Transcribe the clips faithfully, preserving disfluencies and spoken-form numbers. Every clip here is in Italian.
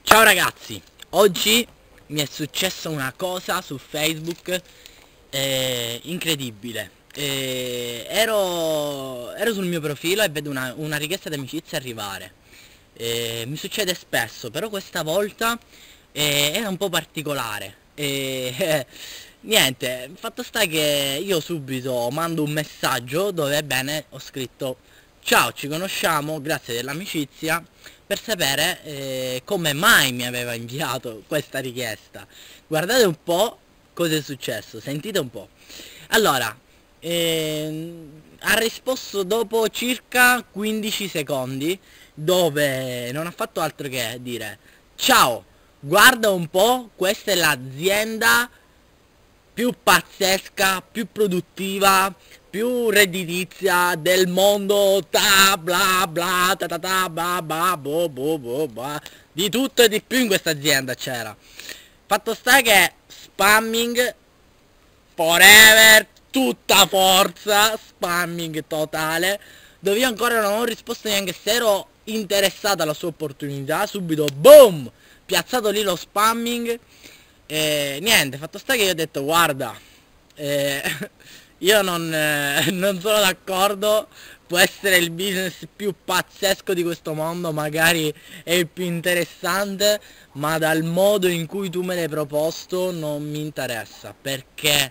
Ciao ragazzi, oggi mi è successa una cosa su Facebook eh, incredibile. Eh, ero, ero sul mio profilo e vedo una, una richiesta di amicizia arrivare. Eh, mi succede spesso, però questa volta eh, era un po' particolare. E, eh, niente, fatto sta che io subito mando un messaggio dove, bene, ho scritto: ciao, ci conosciamo, grazie dell'amicizia, per sapere eh, come mai mi aveva inviato questa richiesta. Guardate un po' cosa è successo, sentite un po'. Allora, ehm, ha risposto dopo circa quindici secondi, dove non ha fatto altro che dire: ciao, guarda un po', questa è l'azienda più pazzesca, più produttiva, più redditizia del mondo, ta bla bla ta ta ta bla bla bo bo bo bla. Di tutto e di più in questa azienda c'era. Fatto sta che spamming forever, tutta forza, spamming totale, dove io ancora non ho risposto neanche se ero interessato alla sua opportunità. Subito boom, piazzato lì lo spamming. E niente, fatto sta che io ho detto: guarda, eh, io non, eh, non sono d'accordo, può essere il business più pazzesco di questo mondo, magari è il più interessante, ma dal modo in cui tu me l'hai proposto non mi interessa, perché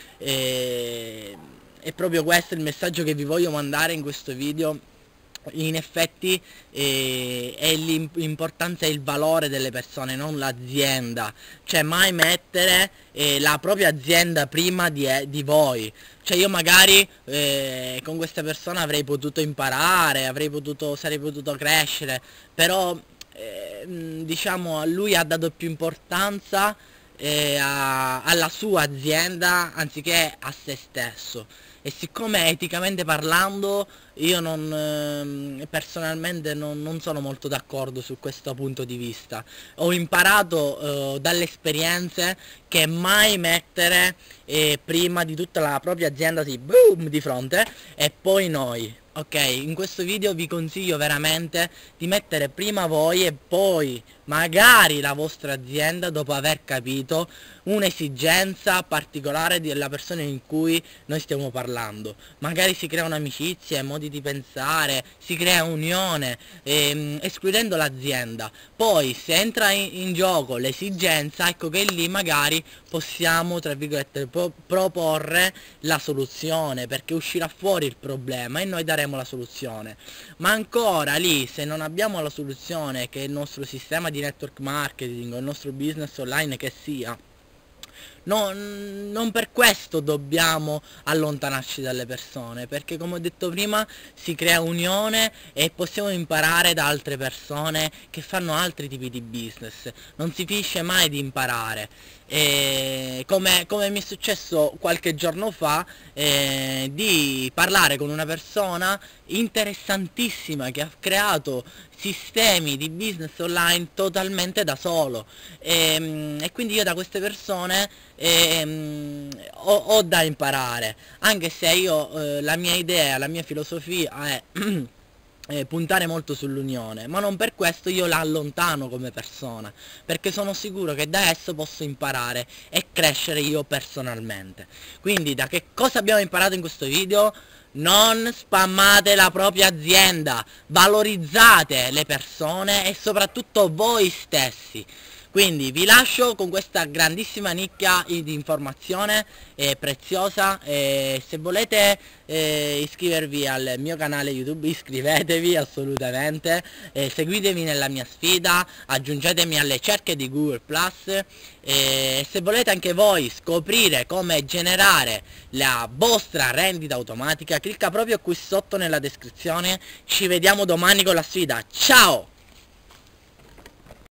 eh, è proprio questo il messaggio che vi voglio mandare in questo video. In effetti eh, è l'importanza e il valore delle persone, non l'azienda. Cioè, mai mettere eh, la propria azienda prima di, eh, di voi. Cioè, io magari eh, con questa persona avrei potuto imparare, avrei potuto, sarei potuto crescere, però eh, diciamo, a lui ha dato più importanza eh, a, alla sua azienda anziché a se stesso. E siccome eticamente parlando io non eh, personalmente non, non sono molto d'accordo su questo punto di vista, ho imparato eh, dalle esperienze che mai mettere eh, prima di tutta la propria azienda, sì, boom, di fronte, e poi noi. Ok, in questo video vi consiglio veramente di mettere prima voi e poi magari la vostra azienda, dopo aver capito un'esigenza particolare della persona in cui noi stiamo parlando. Magari si crea un'amicizia, modi di pensare, si crea unione, ehm, escludendo l'azienda. Poi se entra in, in gioco l'esigenza, ecco che lì magari possiamo, tra virgolette, pro proporre la soluzione, perché uscirà fuori il problema e noi daremo la soluzione. Ma ancora lì, se non abbiamo la soluzione, che è il nostro sistema di network marketing o il nostro business online che sia, no, non per questo dobbiamo allontanarci dalle persone, perché come ho detto prima si crea unione e possiamo imparare da altre persone che fanno altri tipi di business. Non si finisce mai di imparare. E come, come mi è successo qualche giorno fa, eh, di parlare con una persona interessantissima che ha creato sistemi di business online totalmente da solo, e, e quindi io da queste persone eh, ho, ho da imparare, anche se io eh, la mia idea, la mia filosofia è Eh, puntare molto sull'unione, ma non per questo io la allontano come persona, perché sono sicuro che da esso posso imparare e crescere io personalmente. Quindi da che cosa abbiamo imparato in questo video? Non spammate la propria azienda, valorizzate le persone e soprattutto voi stessi. Quindi vi lascio con questa grandissima nicchia di informazione eh, preziosa, e se volete eh, iscrivervi al mio canale YouTube iscrivetevi assolutamente, eh, seguitemi nella mia sfida, aggiungetemi alle cerche di Google Plus, e se volete anche voi scoprire come generare la vostra rendita automatica, clicca proprio qui sotto nella descrizione. Ci vediamo domani con la sfida, ciao!